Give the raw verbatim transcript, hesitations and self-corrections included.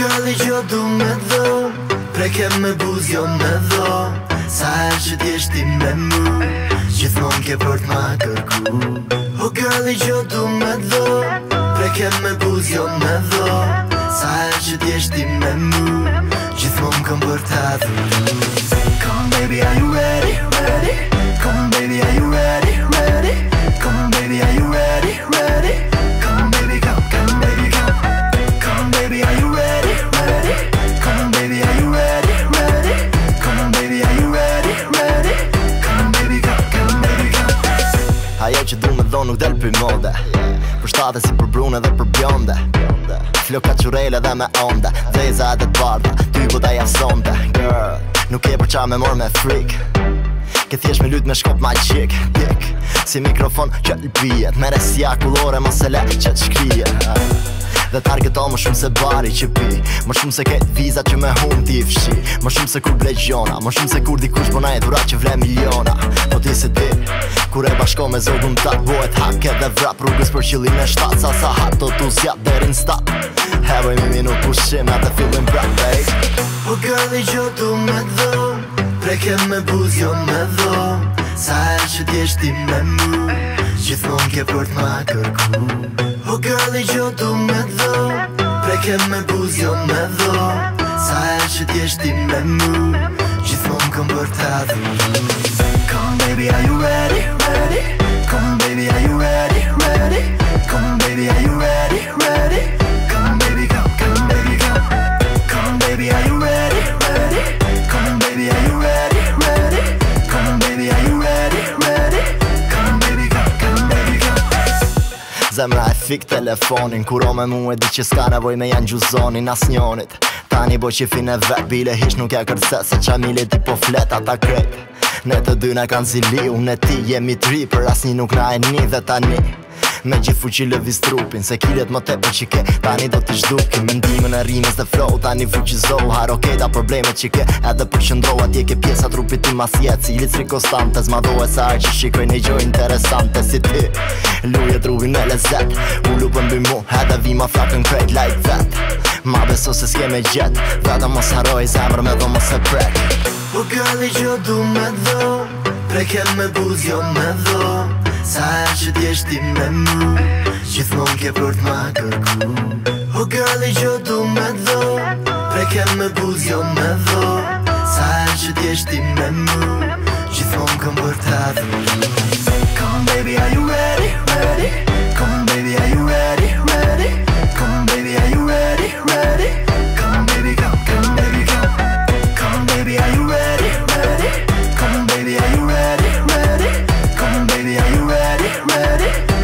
girl, jo du me dho Preke me buz jo me dho Sa her që t'jeshti me mu Gjithmon ke për t'ma kërku Oh girl, jo du me dho Preke me buz jo me dho Sa her që t'jeshti me mu Gjithmon kom për t'a dhuru Come on baby, are you ready, ready? Come on baby, are you ready, ready? Come on baby, are you ready, ready? Come on baby, come, come on baby, come Come on baby, are you ready, ready? Come on baby, are you ready, ready? Come on baby, are you ready, ready? Come on baby, come, come on baby, come Ajo që du me dhonë nuk del për mode Për shtate si për brune dhe për bjonde Floka qurele dhe me onde Dheza edhe t'barda, ty bu da jasonde Girl, nuk e për qa me mor me freak Ke thjesht me lut me shkop ma qik Dik, si mikrofon që l'pijet Mere si akullore mos e le që t'shkrijet Dhe target o më shumë se bari që pi Më shumë se ketë vizat që me hum t'i fshi Më shumë se kur blegjona Më shumë se kur dikush bona e dhura që vle miliona Po ti se ti Kur e bashko me zogun tat Bojt hak edhe vrap rrugës për qëllin e shtat Sa sa hat do t'u zjat derin stat Hevoj mi minut pushim edhe fillin prap babe Oh girl, jo du me dho Preke me buz jo me dho Sa her që t'jeshti me mu Gjithmon ke për t'ma kërku Oh girl, jo du me dho Preke me buz jo me dho Sa her që t'jeshti me mu Gjithmon kom për t'a dhuru Come on baby, are you ready, ready? Come on baby, are you ready, ready? Come on baby, are you ready, ready? Come on baby, come, come on baby, come Come on baby, are you ready, ready? Come on baby, are you ready, ready? Come on baby, are you ready, ready? Come on baby, come, come on baby, come Zemra e fik telefonin Kuro me mu e di që s'ka nevoj me janë gjuzonin as njonit Tani bo që fin e vet Bile hish nuk e kërset Se qa mili ti po flet ata krejt Ne të dy na kanë si li Unë e ti jemi tri Për as një nuk na e një dhe tani Me gjithë fuqi lëviz trupin Se kilet më te për që ke Tani do t'i zhduki Mendimën e rimës dhe flow Tani fuqizohu Haro kejta problemet që ke Edhe për qëndro atje ke pjesa trupit ti mas jet Cilit sri konstante Zmadhohet sa arë që shikoj një gjoj interesante Si ti Luje trupin me lezet U lupën bëj mu Edhe vi ma flakën krejt like that Ma beso se s'ke me gjet Veta mos haroj zemër me do mos e prek Oh girl, jo du me dho Preke me buz jo me dho Sa her që t'jeshti me mu Gjithmon ke për t'ma kërku Oh girl, jo du me dho Preke me buz jo me dho Sa her që t'jeshti me mu Gjithmon kom për t'a dhuru Come on baby, are you ready, ready? Come on baby, are you ready, ready? Come on baby, are you ready, ready? Come on baby, come, come on baby, come Come on baby, are you ready, ready? Come on baby, are you ready, ready? Come on baby, are you ready, ready?